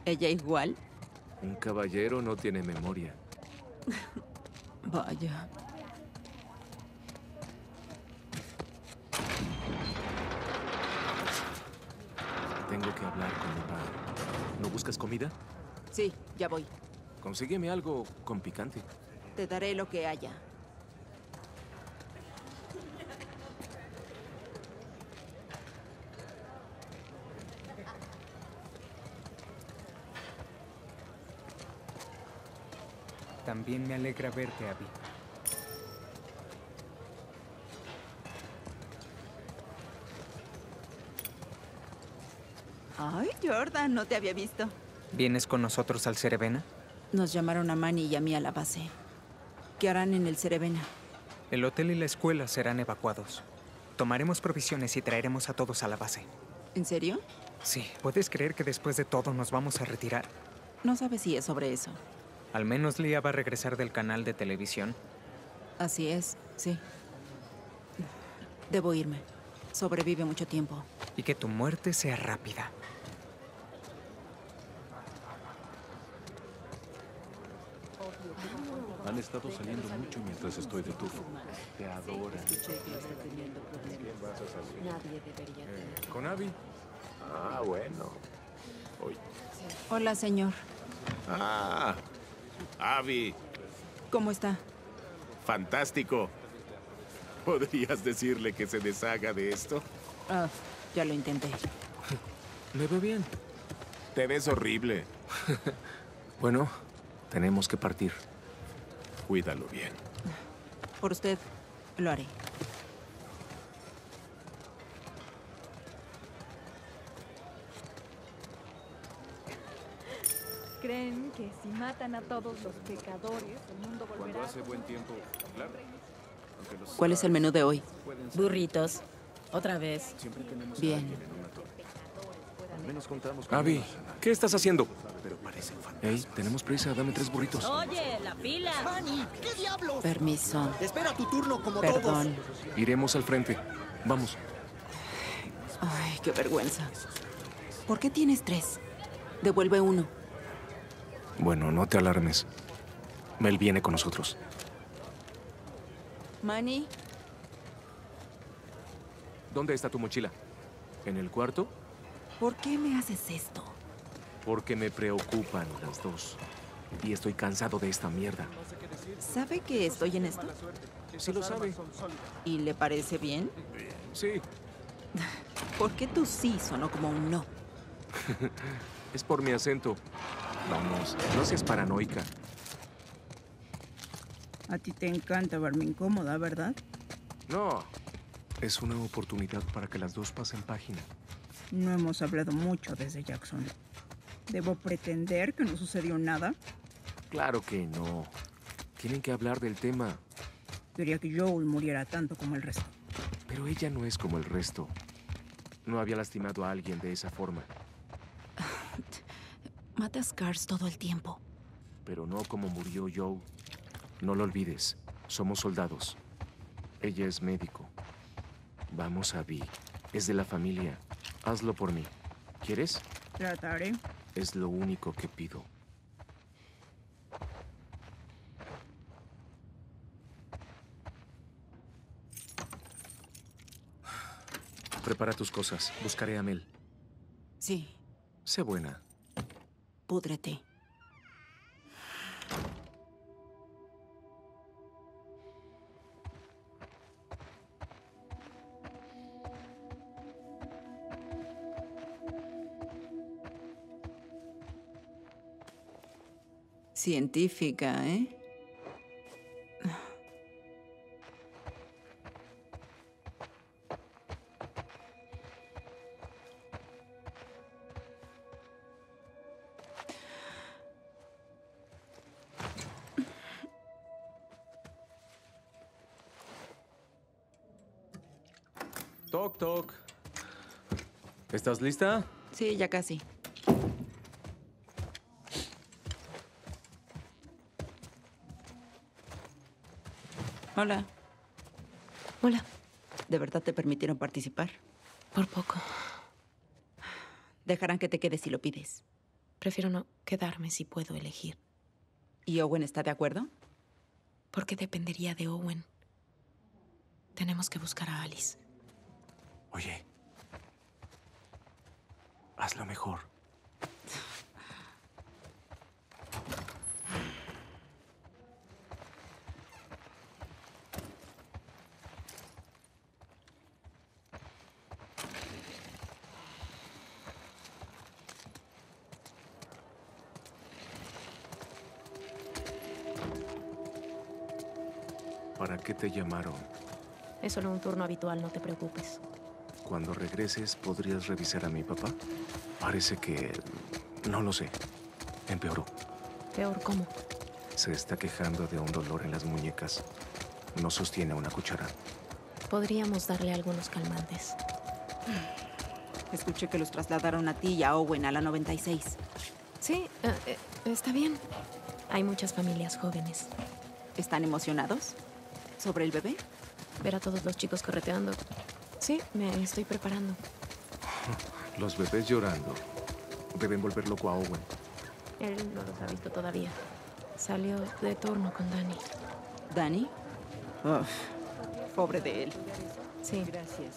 ¿Ella igual? Un caballero no tiene memoria. Vaya. Tengo que hablar con mi padre. ¿No buscas comida? Sí, ya voy. Consígueme algo con picante. Te daré lo que haya. También me alegra verte, Abby. Ay, Jordan, no te había visto. ¿Vienes con nosotros al Cerevena? Nos llamaron a Manny y a mí a la base. ¿Qué harán en el Cerevena? El hotel y la escuela serán evacuados. Tomaremos provisiones y traeremos a todos a la base. ¿En serio? Sí, ¿puedes creer que después de todo nos vamos a retirar? No sabes si es sobre eso. Al menos Leah va a regresar del canal de televisión. Así es, sí. Debo irme. Sobrevive mucho tiempo. Y que tu muerte sea rápida. Han estado saliendo mucho mientras estoy de tufo. Te adoran. Nadie debería tener. ¿Con Abby? Ah, bueno. Oye. Hola, señor. Ah, Abby, ¿Cómo está? fantástico. ¿Podrías decirle que se deshaga de esto? Ah, ya lo intenté. ¿Me ve bien? Te ves horrible. Bueno, tenemos que partir. Cuídalo bien. Por usted, lo haré. Creen que si matan a todos los pecadores, el mundo volverá. Cuando hace buen tiempo, claro. Aunque los ¿Cuál es el menú de hoy? pueden ser, Burritos. Otra vez. siempre tenemos a Bien. alguien en una torre. Al menos contamos con Abby, una sana, ¿qué estás haciendo? pero parecen fantasmas. Hey, tenemos prisa. Dame 3 burritos. Oye, la fila. ¡Manny! ¿Qué diablos? Permiso. Espera tu turno como Perdón. Iremos al frente. Vamos. Ay, qué vergüenza. ¿Por qué tienes 3? Devuelve 1. Bueno, no te alarmes. Mel viene con nosotros. Manny, ¿Dónde está tu mochila? ¿En el cuarto? ¿por qué me haces esto? Porque me preocupan las dos. Y estoy cansado de esta mierda. ¿Sabe que estoy en esto? Sí lo sabe. ¿Y le parece bien? Sí. ¿Por qué tu sí sonó como un no? Es por mi acento. Vamos, no seas paranoica. A ti te encanta verme incómoda, ¿verdad? No. Es una oportunidad para que las dos pasen página. No hemos hablado mucho desde Jackson. ¿Debo pretender que no sucedió nada? Claro que no. Tienen que hablar del tema. Quería que Joel muriera tanto como el resto. Pero ella no es como el resto. No había lastimado a alguien de esa forma. Mata a Scars todo el tiempo. Pero no como murió Joe. No lo olvides. Somos soldados. Ella es médico. Vamos, Abby. Es de la familia. Hazlo por mí. ¿Quieres? Trataré. Es lo único que pido. Prepara tus cosas. Buscaré a Mel. Sí, Sé buena. púdrete. Científica, ¿eh? Toc, toc. ¿Estás lista? Sí, ya casi. Hola. Hola. ¿De verdad te permitieron participar? Por poco. Dejarán que te quedes si lo pides. Prefiero no quedarme si puedo elegir. ¿Y Owen está de acuerdo? Porque dependería de Owen. Tenemos que buscar a Alice. Oye, hazlo mejor. ¿Para qué te llamaron? Es solo un turno habitual, no te preocupes. Cuando regreses, ¿podrías revisar a mi papá? Parece que... no lo sé. Empeoró. ¿Peor cómo? Se está quejando de un dolor en las muñecas. No sostiene una cuchara. Podríamos darle algunos calmantes. Escuché que los trasladaron a ti y a Owen a la 96. Sí, está bien. Hay muchas familias jóvenes. ¿Están emocionados? ¿Sobre el bebé? Ver a todos los chicos correteando. Sí, me estoy preparando. Los bebés llorando. Deben volver loco a Owen. Él no los ha visto todavía. Salió de turno con Dani. ¿Dani? Uf, pobre de él. Sí. Gracias.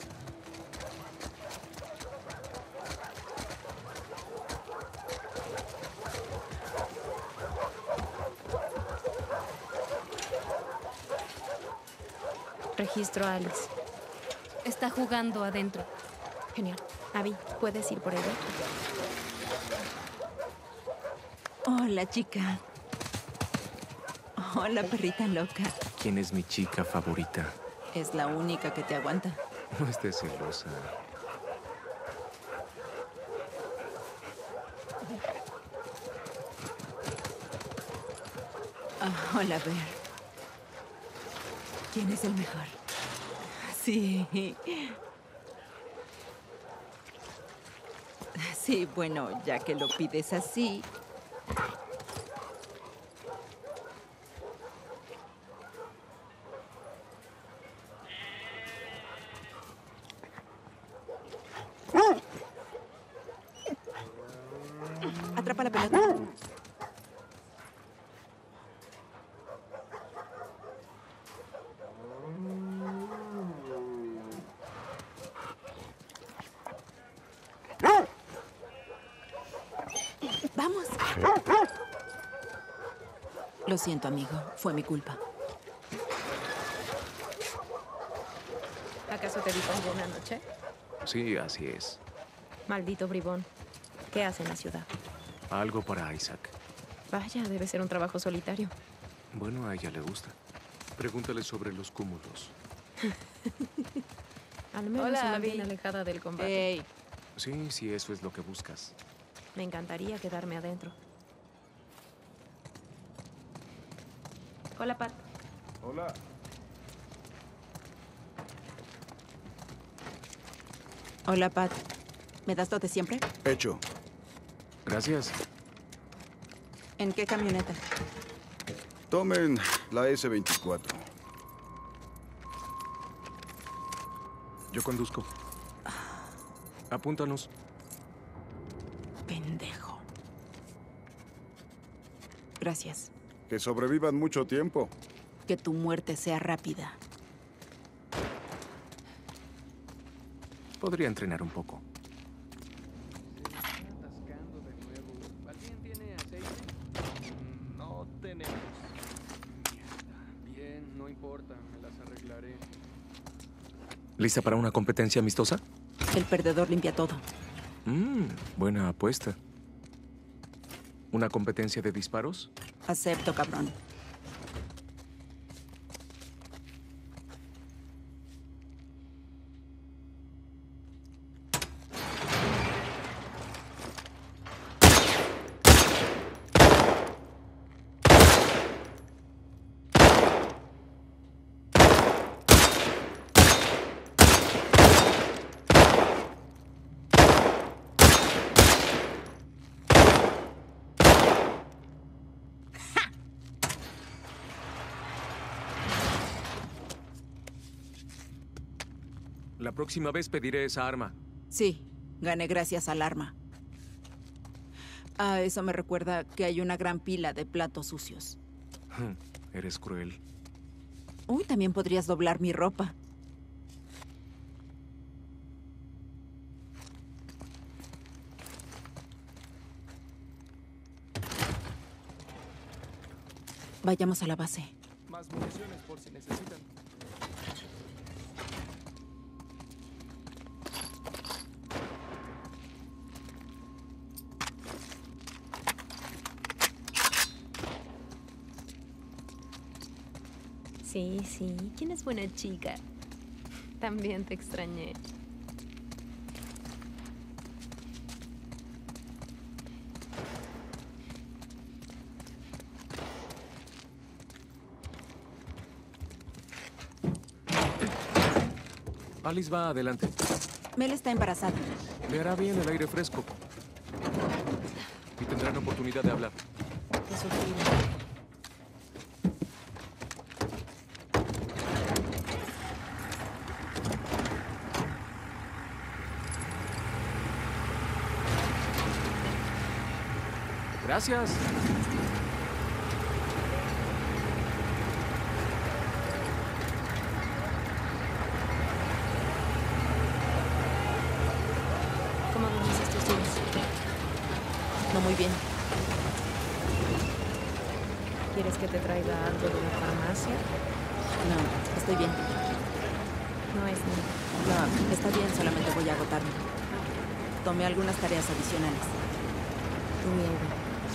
Registro a Alice. Está jugando adentro. Genial. Abby, ¿puedes ir por ella? Hola, chica. Hola, perrita loca. ¿Quién es mi chica favorita? Es la única que te aguanta. No estés celosa. Hola, Bear. ¿Quién es el mejor? Sí. Sí, bueno, ya que lo pides así. Atrapa la pelota. Vamos. Lo siento, amigo. Fue mi culpa. ¿Acaso te vi con Bob anoche? Sí, así es. Maldito bribón. ¿Qué hace en la ciudad? Algo para Isaac. Vaya, debe ser un trabajo solitario. Bueno, a ella le gusta. Pregúntale sobre los cúmulos. Al menos Hola, se mantiene Abby. alejada del combate. Hey, Sí, sí, eso es lo que buscas. Me encantaría quedarme adentro. Hola, Pat. Hola. hola, Pat. ¿Me das lo de siempre? Hecho. Gracias. ¿En qué camioneta? Tomen la S-24. Yo conduzco. Apúntanos. Pendejo. Gracias. Que sobrevivan mucho tiempo. Que tu muerte sea rápida. Podría entrenar un poco. ¿Alguien tiene aceite? No tenemos. Mierda. Bien, no importa, me las arreglaré. ¿Lista para una competencia amistosa? El perdedor limpia todo. Buena apuesta. ¿Una competencia de disparos? Acepto, cabrón. La próxima vez pediré esa arma. Sí, gané gracias al arma. Ah, eso me recuerda que hay una gran pila de platos sucios. Eres cruel. Uy, también podrías doblar mi ropa. Vayamos a la base. Más municiones por si necesitan. Sí, sí. ¿Quién es buena chica? También te extrañé. Alice va adelante. Mel está embarazada. Le hará bien el aire fresco. Y tendrán oportunidad de hablar. Qué sufrido. Gracias. ¿Cómo dormís estos días? No muy bien. ¿Quieres que te traiga algo de la farmacia? No, estoy bien. No es nada. No, está bien, solamente voy a agotarme. Tomé algunas tareas adicionales. Mierda.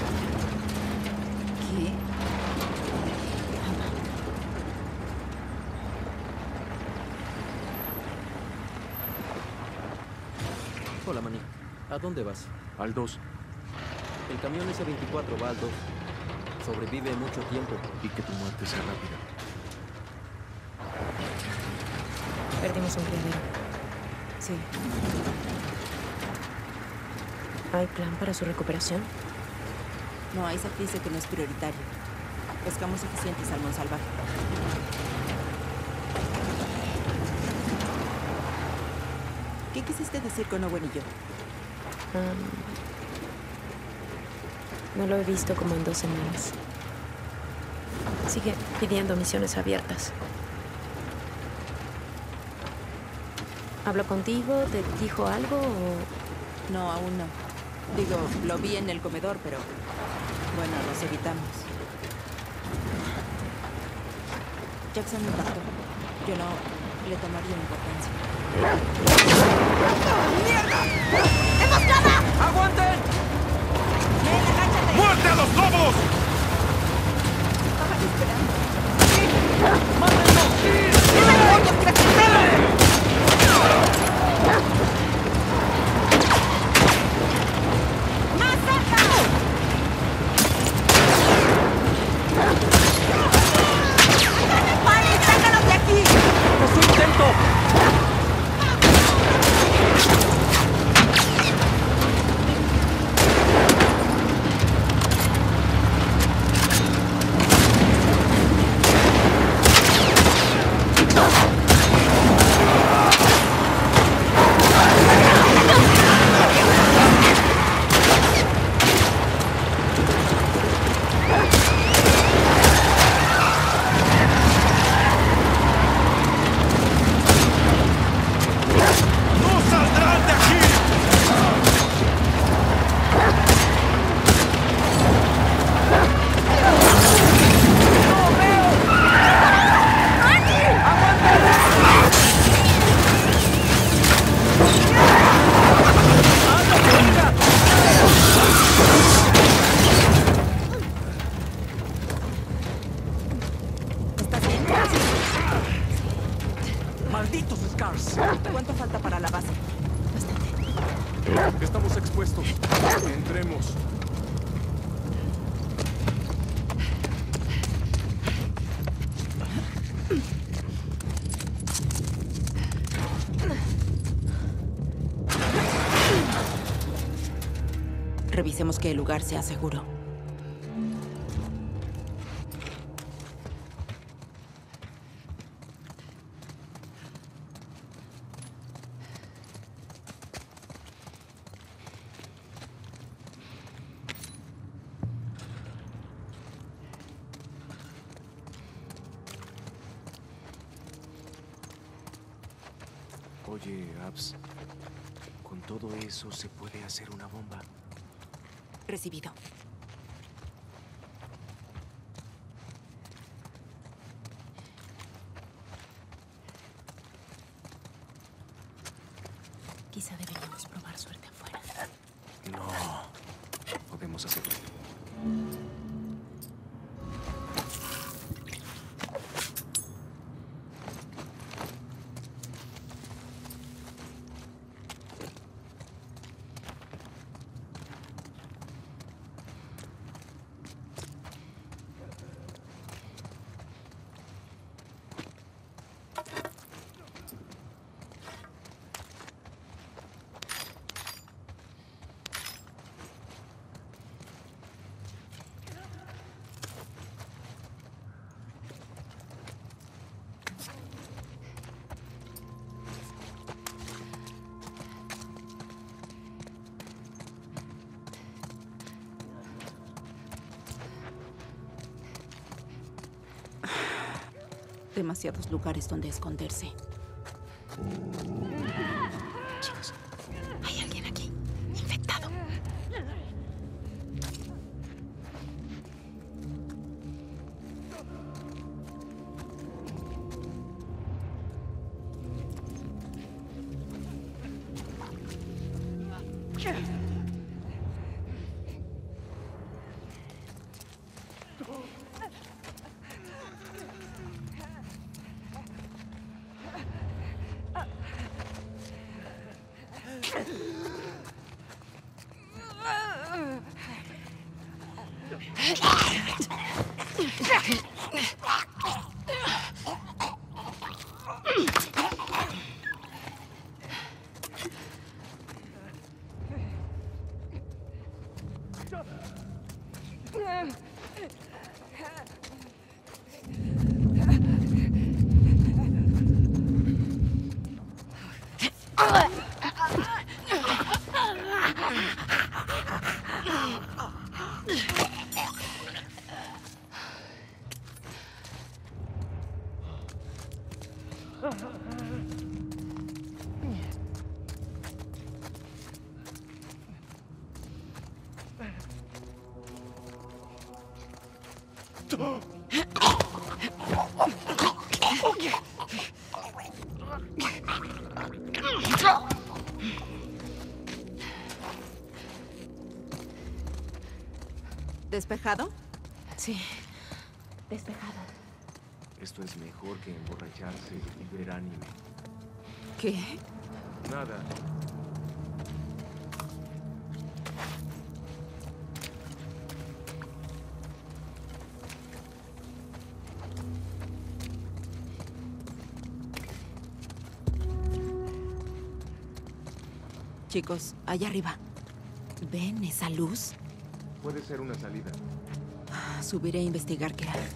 ¿Qué? Hola, Manny. ¿A dónde vas? Al 2. El camión S-24 va al 2. Sobrevive mucho tiempo. Y que tu muerte sea rápida. Perdimos un criadero. Sí. ¿Hay plan para su recuperación? No, Isaac dice que no es prioritario. Pescamos suficiente salmón salvaje. ¿Qué quisiste decir con Owen y yo? No lo he visto como en 2 semanas. Sigue pidiendo misiones abiertas. ¿Habló contigo? ¿Te dijo algo o...? No, aún no. Digo, lo vi en el comedor, pero... Bueno, nos evitamos. Jackson me impactó. Yo no le tomaría importancia. ¡Mierda! ¡Emboscada! ¡Aguanten! ¡Muerte a los lobos! Estaban esperando. ¡Más cerca! ¡Vale, sácalos de aquí! ¡Es un intento! ¡No saldrán de aquí! ¿Estás bien? ¡Malditos Scars! ¿Cuánto falta para la base? Estamos expuestos. Entremos. Revisemos que el lugar sea seguro. Oye, Abs, con todo eso se puede hacer una bomba. Recibido. Quizá deberíamos probar suerte afuera. No. Podemos hacerlo. Demasiados lugares donde esconderse. Hay alguien aquí, infectado. ¿Despejado? Sí, despejado. Esto es mejor que emborracharse y ver anime. ¿Qué? Nada. Chicos, allá arriba. ¿Ven esa luz? Puede ser una salida. Subiré a investigar qué hay.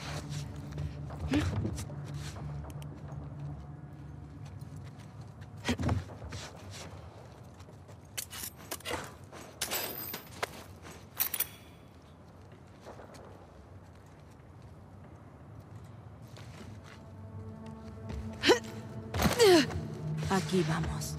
Aquí vamos.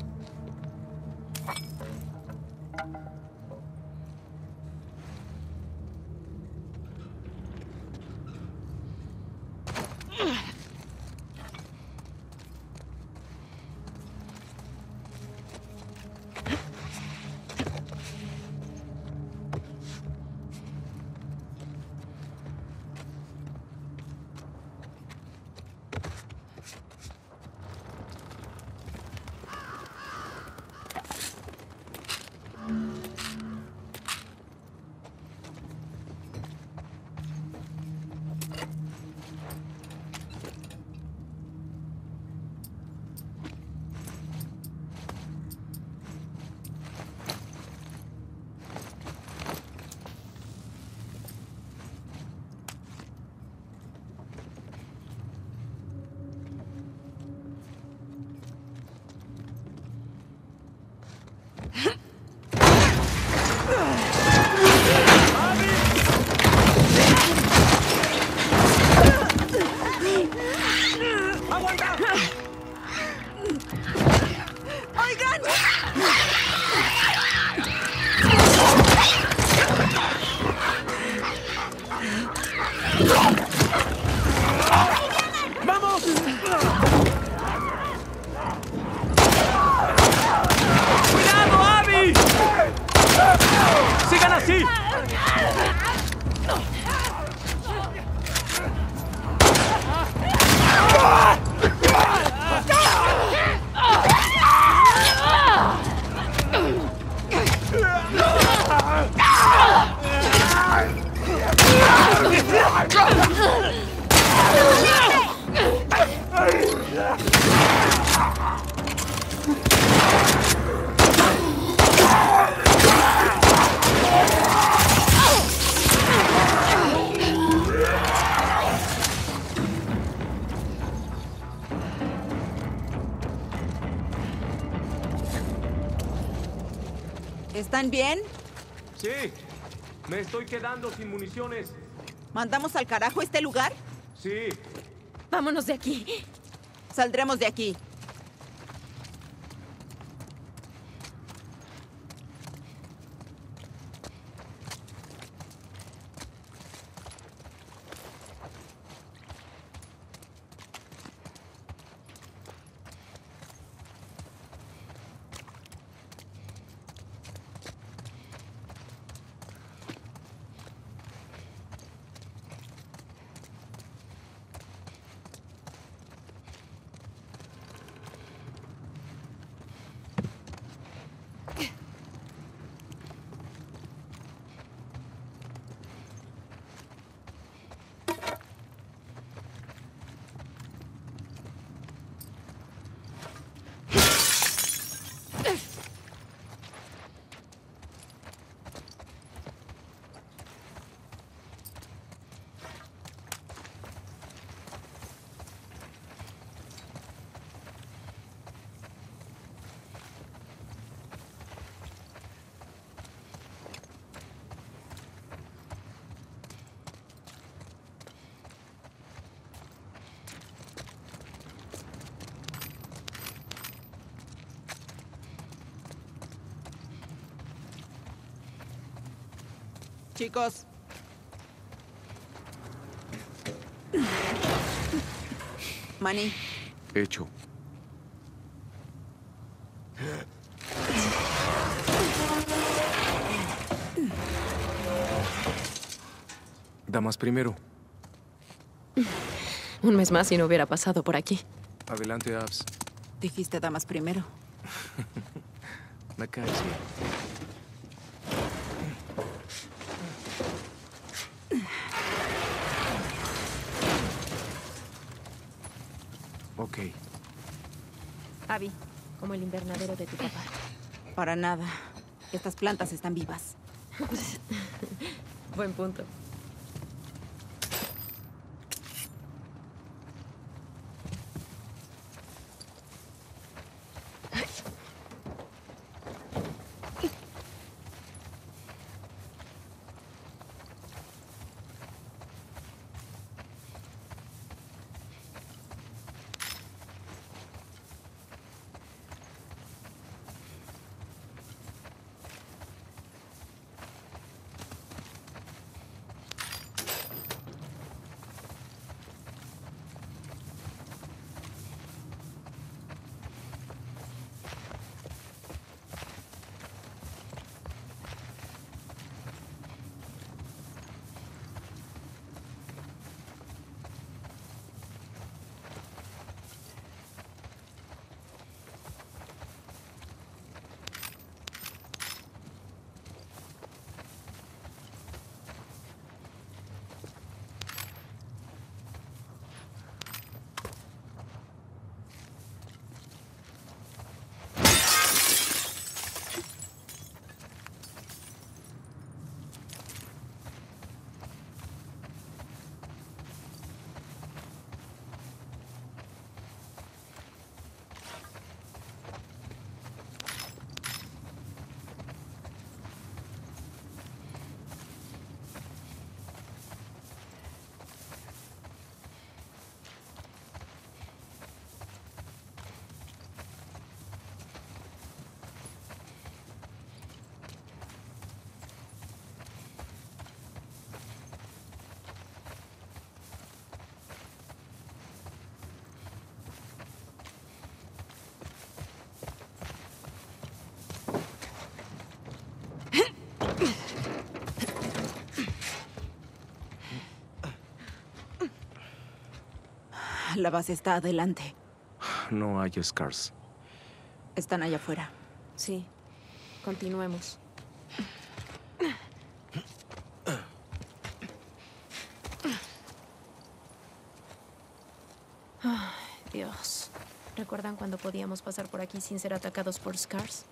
¿Están bien? Sí, me estoy quedando sin municiones. ¿Mandamos al carajo este lugar? Sí. Vámonos de aquí. Saldremos de aquí. Chicos. Manny. Hecho. Damas primero. Un mes más y no hubiera pasado por aquí. Adelante, Abs. Dijiste damas primero. Me caes bien. Ok. Abby. Como el invernadero de tu papá. Para nada. Estas plantas están vivas. Buen punto. La base está adelante. No hay Scars. Están allá afuera. Sí. Continuemos. ¿Recuerdan cuando podíamos pasar por aquí sin ser atacados por Scars?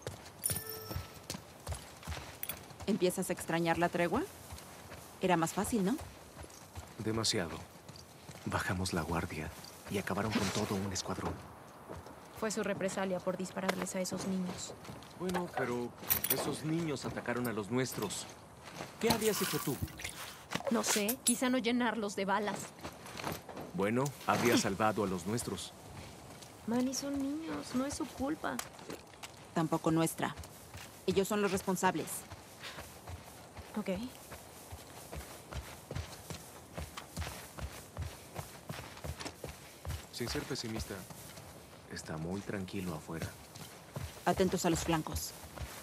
¿Empiezas a extrañar la tregua? Era más fácil, ¿no? Demasiado. Bajamos la guardia y acabaron con todo un escuadrón. Fue su represalia por dispararles a esos niños. Bueno, pero esos niños atacaron a los nuestros. ¿Qué habías hecho tú? No sé, quizá no llenarlos de balas. Bueno, habría salvado a los nuestros. Manny, son niños, no es su culpa. Tampoco nuestra. Ellos son los responsables. Ok. Sin ser pesimista, está muy tranquilo afuera. Atentos a los flancos.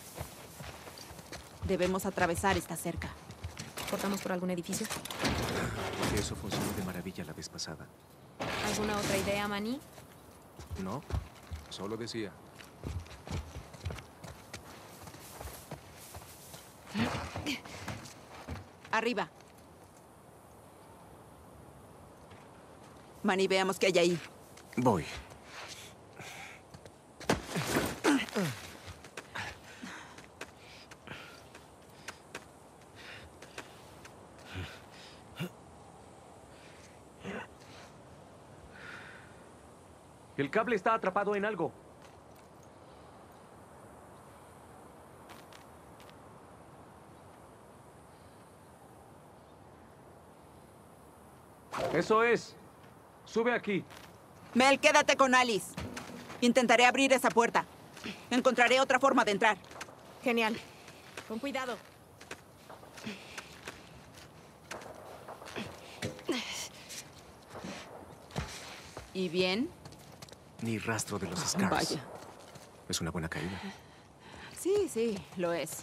Debemos atravesar esta cerca. ¿Cortamos por algún edificio? Eso funcionó de maravilla la vez pasada. ¿Alguna otra idea, Manny? No, solo decía. Arriba. Manny, veamos qué hay ahí. Voy. El cable está atrapado en algo. Eso es. Sube aquí. Mel, quédate con Alice. Intentaré abrir esa puerta. Encontraré otra forma de entrar. Genial. Con cuidado. ¿Y bien? Ni rastro de los Scars. Vaya. Es una buena caída. Sí, sí, lo es.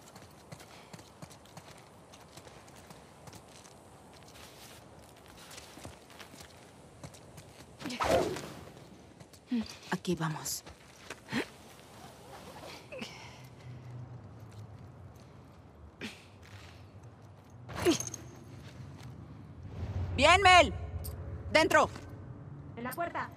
Aquí vamos. Bien, Mel. Dentro. En la puerta.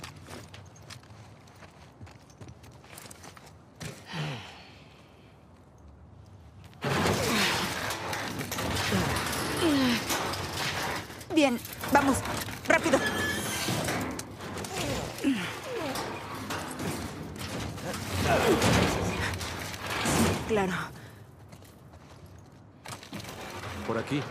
Bien, vamos, rápido. Claro. Por aquí.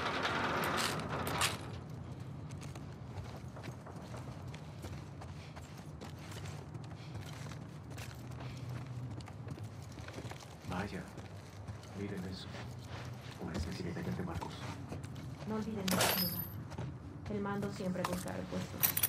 Vaya, miren eso. Una especie de de Marcos. No olviden ese lugar. El mando siempre busca repuestos.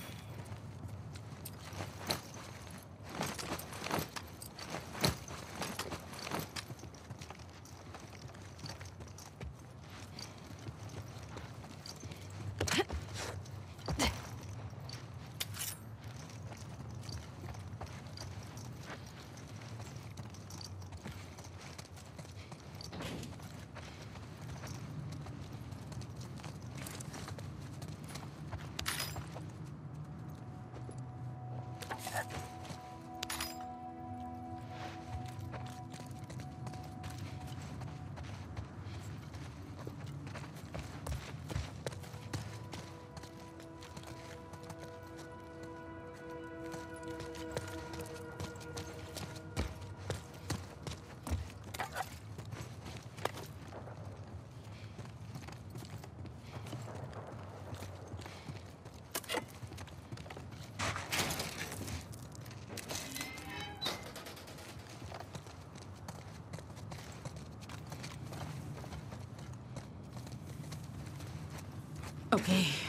Ok.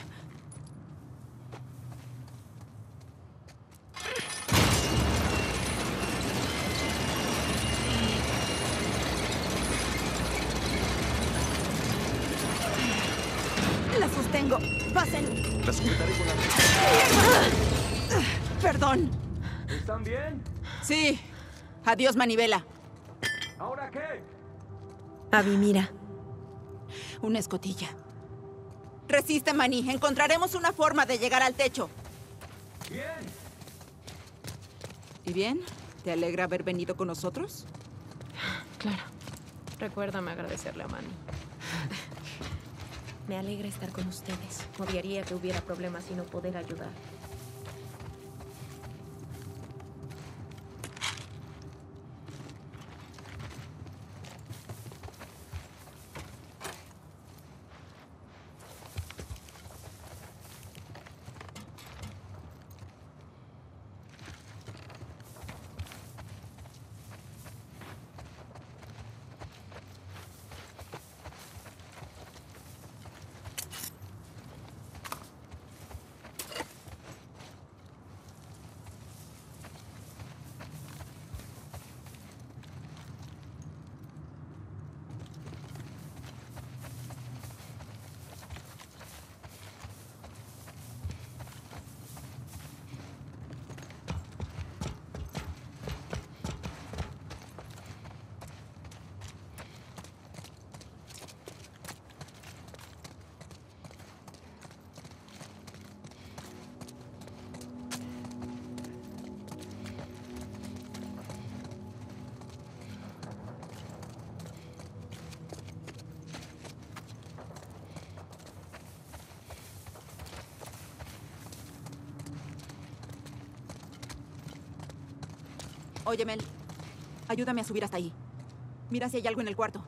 La sostengo. Pasen. La sujetaré con la... Perdón. ¿Están bien? Sí. Adiós, manivela. ¿Ahora qué? Abby, mira. Una escotilla. Resiste, Manny. Encontraremos una forma de llegar al techo. Bien. ¿Y bien? ¿Te alegra haber venido con nosotros? Claro. Recuérdame agradecerle a Manny. Me alegra estar con ustedes. Odiaría que hubiera problemas y no poder ayudar. Oye, Mel, ayúdame a subir hasta ahí. Mira si hay algo en el cuarto.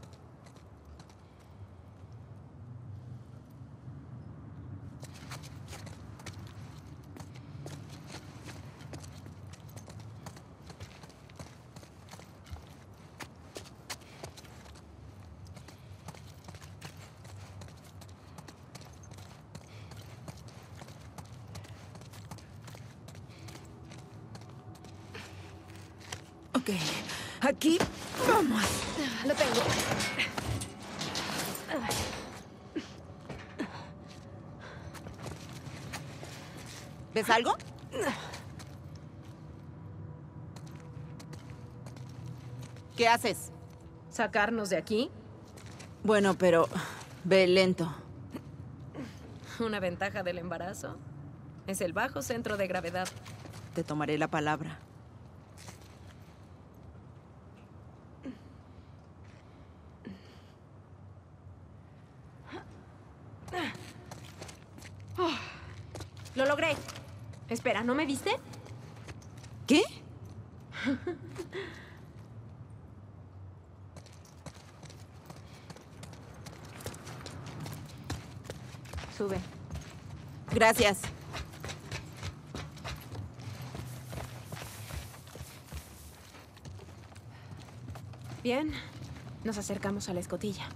Ok, aquí vamos. Lo tengo. ¿Ves algo? ¿Qué haces? ¿Sacarnos de aquí? Bueno, pero ve lento. Una ventaja del embarazo es el bajo centro de gravedad. Te tomaré la palabra. Lo logré. Espera, ¿no me viste? ¿Qué? Sube. Gracias. Bien, nos acercamos a la escotilla.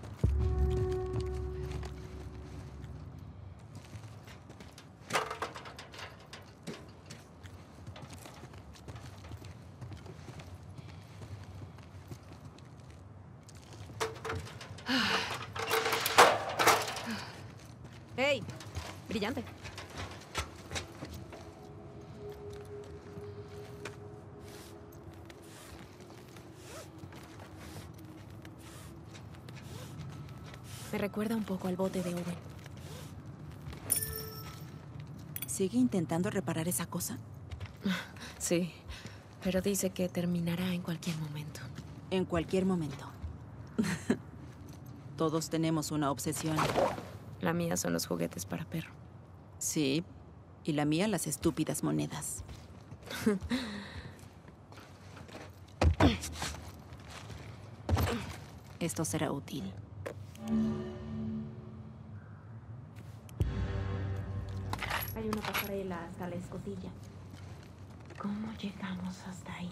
¡Hey! Brillante. Me recuerda un poco al bote de Owen. ¿Sigue intentando reparar esa cosa? Sí, pero dice que terminará en cualquier momento. En cualquier momento. Todos tenemos una obsesión. La mía son los juguetes para perro. Sí, y la mía las estúpidas monedas. Esto será útil. Hay una pasarela hasta la escotilla. ¿Cómo llegamos hasta ahí?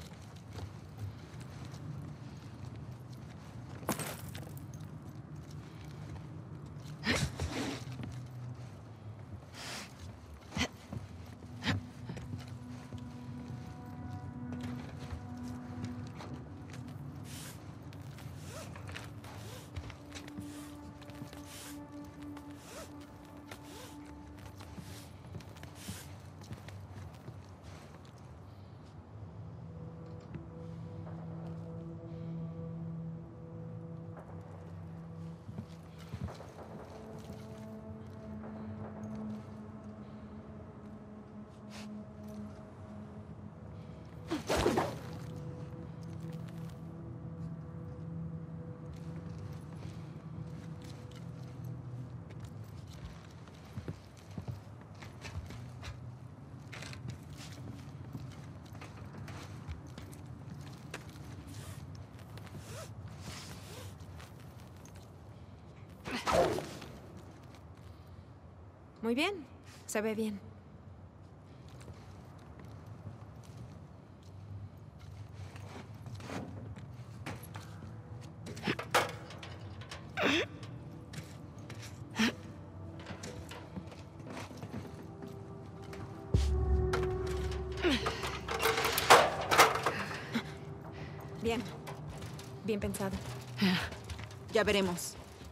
Muy bien, se ve bien. Bien, bien pensado. Ya veremos.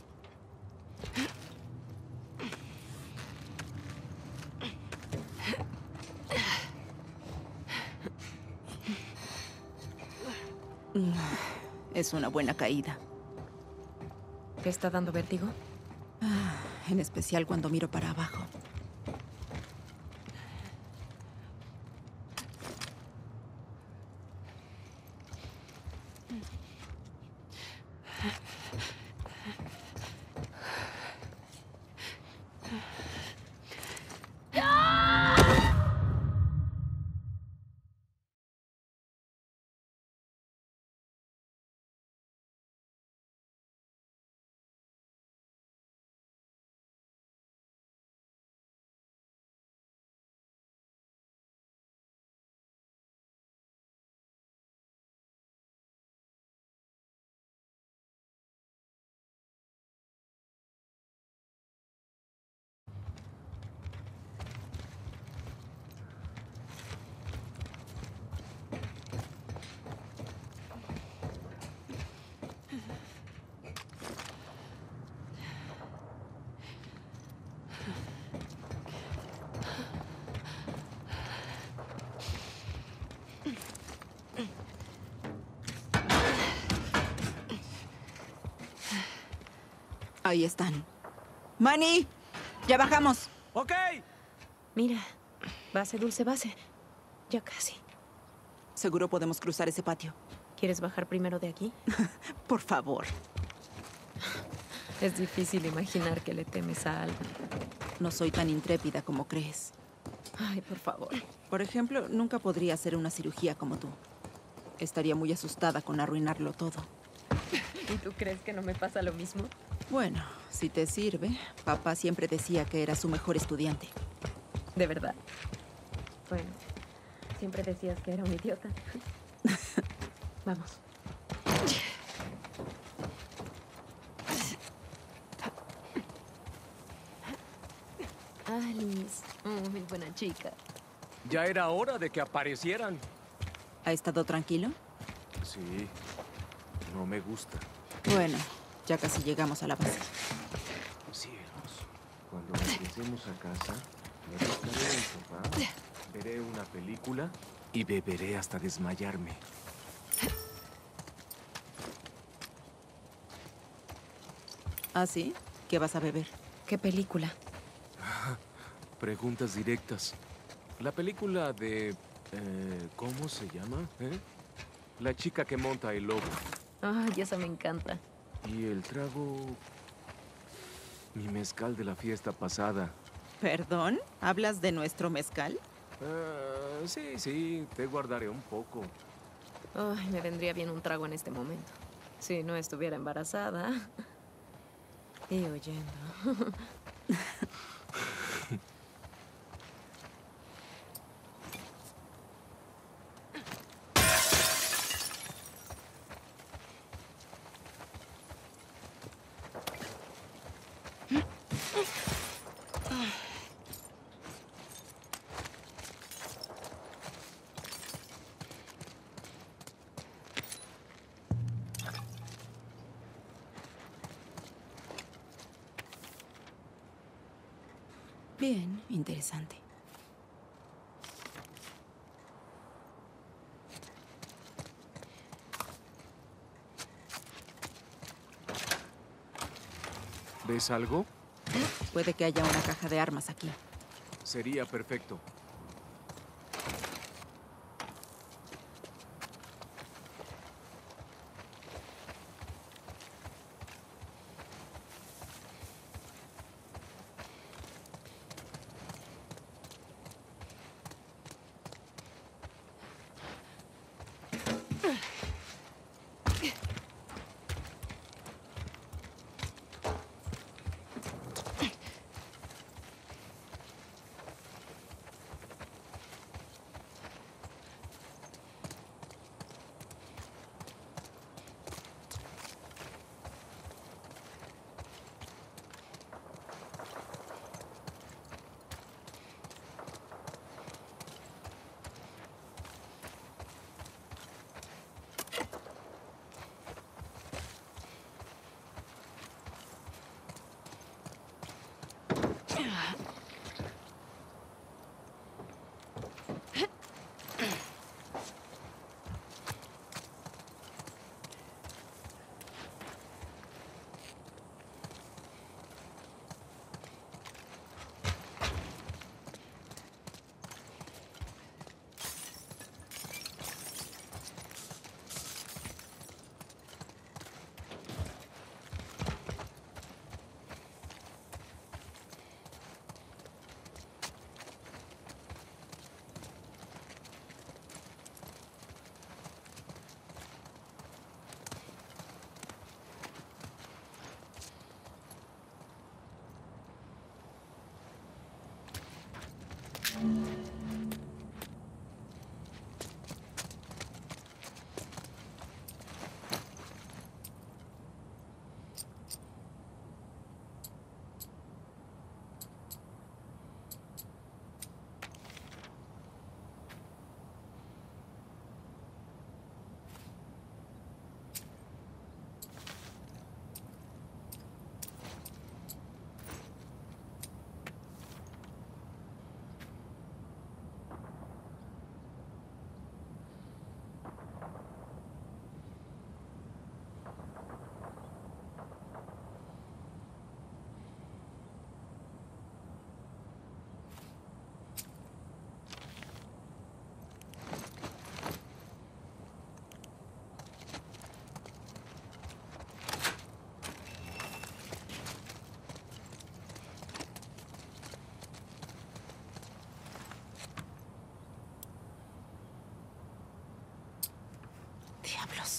Es una buena caída. ¿Te está dando vértigo? En especial cuando miro para abajo. Ahí están. ¡Manny! ¡Ya bajamos! ¡Ok! Mira, base, dulce base. Ya casi. Seguro podemos cruzar ese patio. ¿Quieres bajar primero de aquí? Por favor. Es difícil imaginar que le temes a algo. No soy tan intrépida como crees. Ay, por favor. Por ejemplo, nunca podría hacer una cirugía como tú. Estaría muy asustada con arruinarlo todo. ¿Y tú crees que no me pasa lo mismo? Bueno, si te sirve, papá siempre decía que era su mejor estudiante. ¿De verdad? Bueno, siempre decías que era un idiota. Vamos. Alice, muy buena chica. Ya era hora de que aparecieran. ¿Ha estado tranquilo? Sí, no me gusta. Bueno, ya casi llegamos a la base. Cielos, cuando regresemos a casa, me acostaré en el sofá, veré una película y beberé hasta desmayarme. ¿Ah, sí? ¿Qué vas a beber? ¿Qué película? Preguntas directas. La película de... ¿cómo se llama? La chica que monta el lobo. Ay, esa me encanta. Y el trago... Mi mezcal de la fiesta pasada. ¿Perdón? ¿Hablas de nuestro mezcal? Sí, te guardaré un poco. Ay, me vendría bien un trago en este momento. Si no estuviera embarazada. Y oyendo. Bien, interesante. ¿Ves algo? Puede que haya una caja de armas aquí. Sería perfecto. Diablos.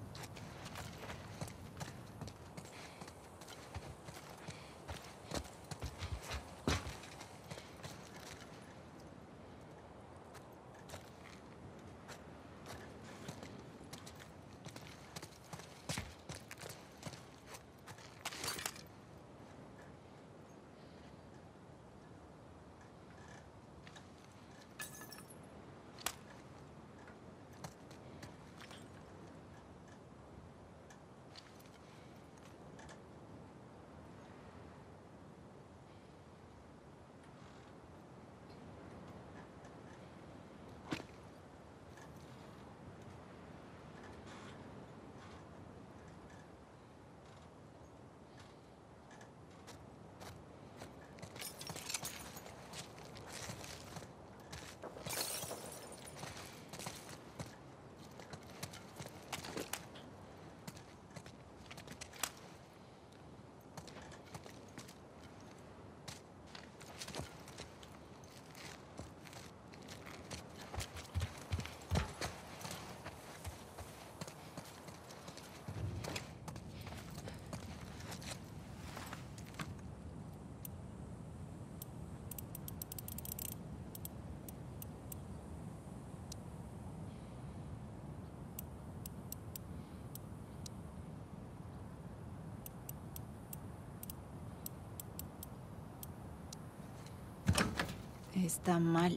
Está mal.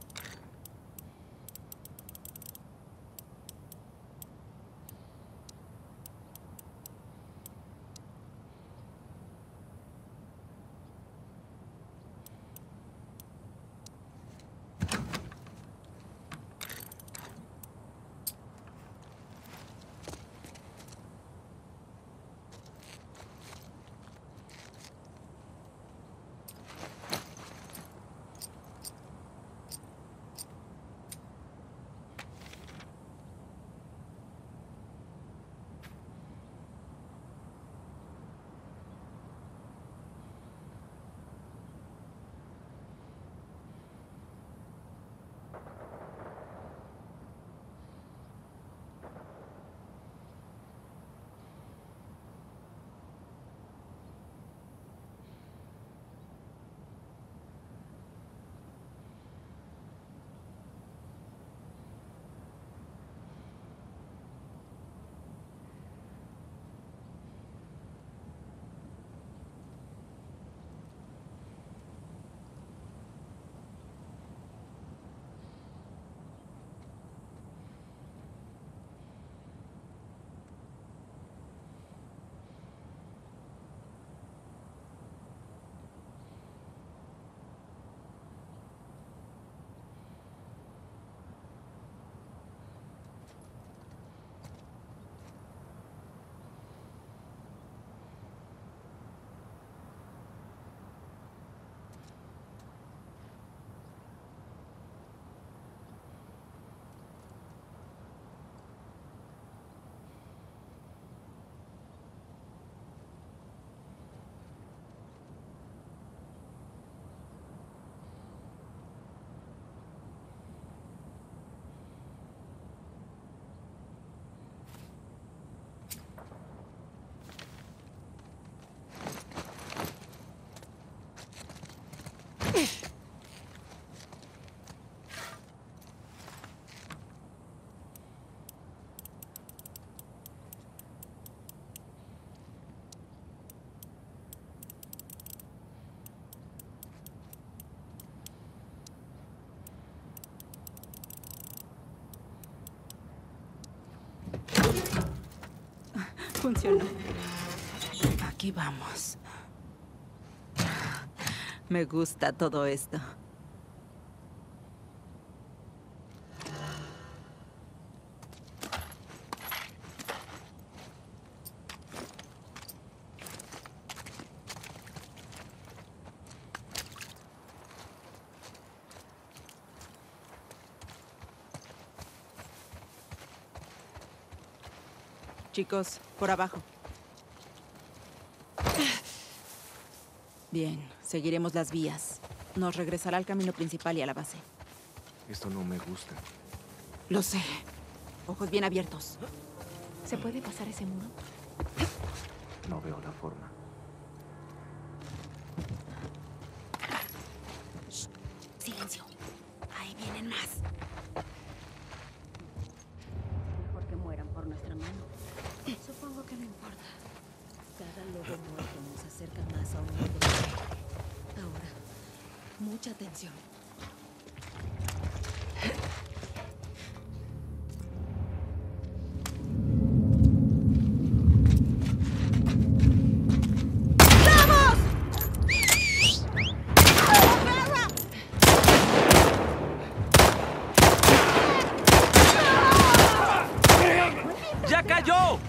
Funcionó. Aquí vamos. Me gusta todo esto. Chicos, por abajo. Bien, seguiremos las vías. Nos regresará al camino principal y a la base. Esto no me gusta. Lo sé. Ojos bien abiertos. ¿Se puede pasar ese muro? No veo la forma. Shh. Silencio. Ahí vienen más. Mejor que mueran por nuestra mano. Supongo que no importa. Cada lobo muerto nos acerca más a un mundo. Ahora, mucha atención. ¡Ya cayó!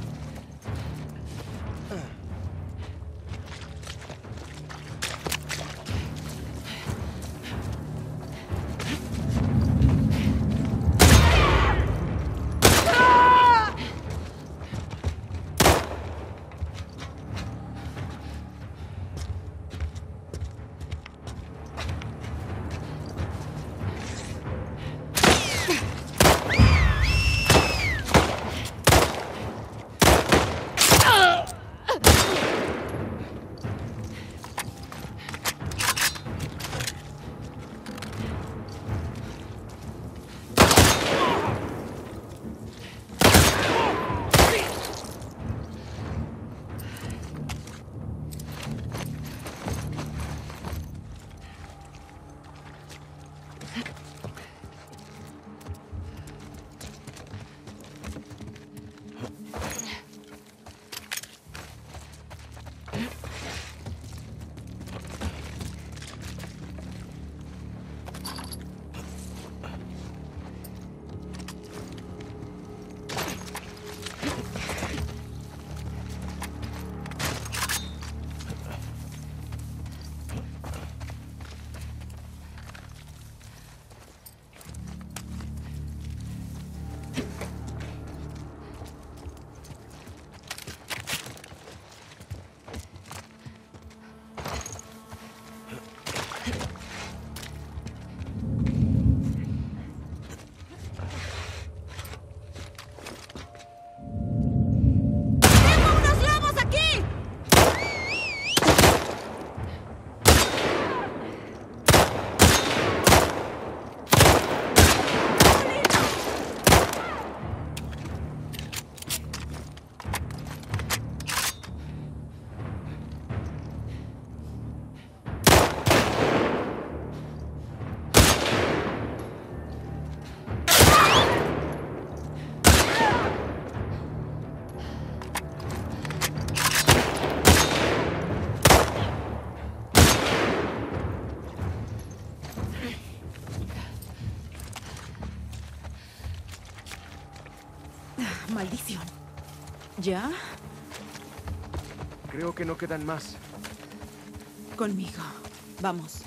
Maldición. ¿Ya? Creo que no quedan más. Conmigo. Vamos.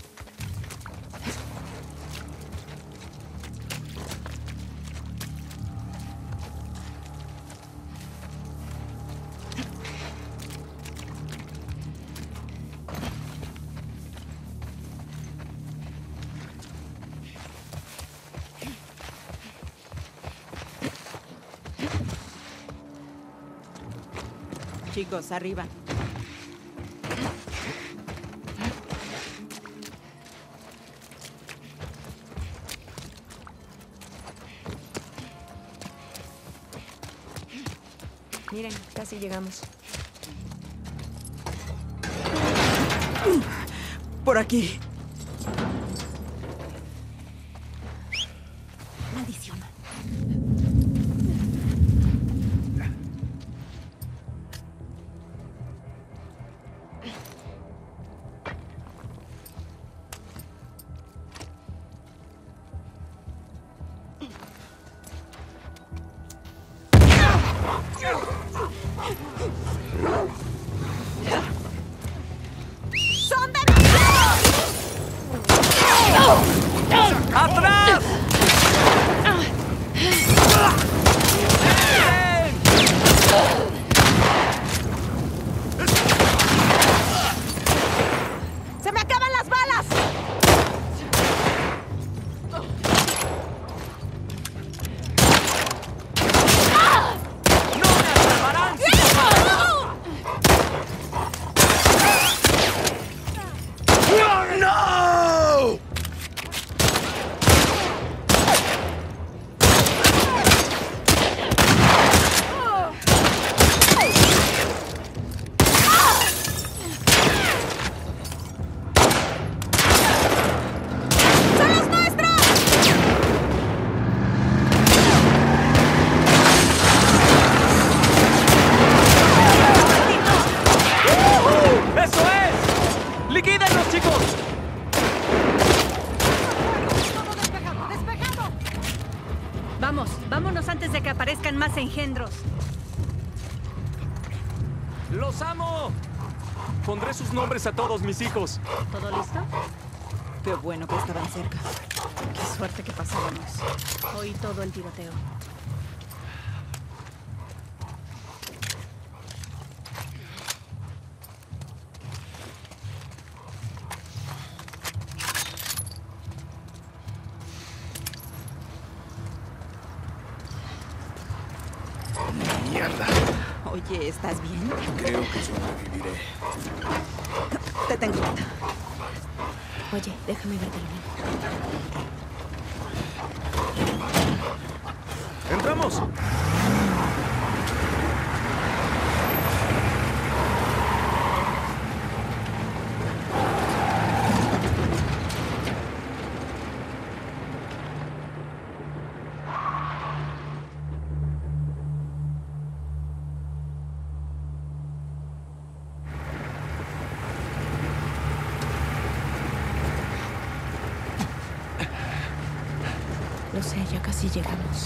Chicos, arriba. Miren, casi llegamos. Por aquí. Maldición. ¡Atrás! ¡Se me acaban las balas! más engendros. ¡Los amo! Pondré sus nombres a todos mis hijos. ¿Todo listo? Qué bueno que estaban cerca. Qué suerte que pasábamos. Oí todo el tiroteo. ¡Mierda! Oye, ¿estás bien? Creo que sobreviviré. Te tengo. Oye, déjame ver bien. ¡Entramos! Lo sé, ya casi llegamos.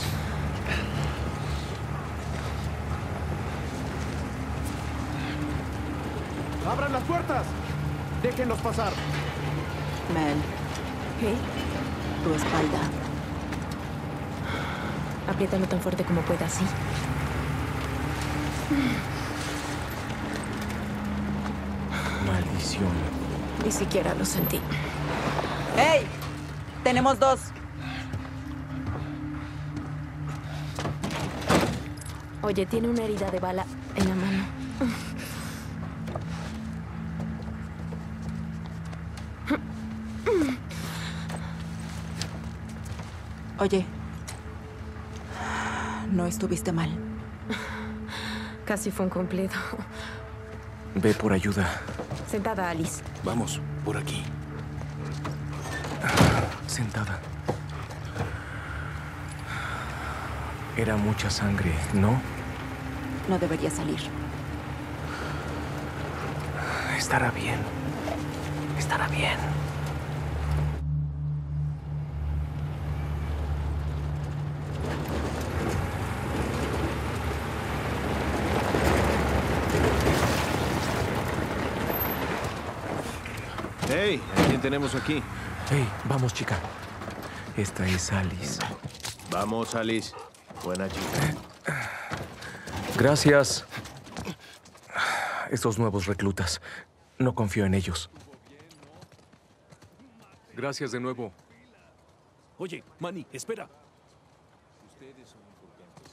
¡Abran las puertas! ¡Déjenlos pasar! Mel, ¿Qué? tu espalda. Apriétalo tan fuerte como puedas, ¿sí? Maldición. Ni siquiera lo sentí. ¡Hey! Tenemos dos. Oye, tiene una herida de bala en la mano. Oye, no estuviste mal. Casi fue un cumplido. Ve por ayuda. Sentada, Alice. Vamos, por aquí. Sentada. Era mucha sangre, ¿no? No debería salir. Estará bien. Estará bien. ¡Hey! ¿A quién tenemos aquí? Hey, vamos, chica. Esta es Alice. Vamos, Alice. Buena chica. Gracias. Estos nuevos reclutas. No confío en ellos. Gracias de nuevo. Oye, Manny, espera. Ustedes son importantes.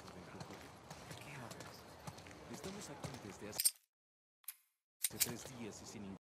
¿Qué hablas? Estamos aquí desde hace 3 días y sin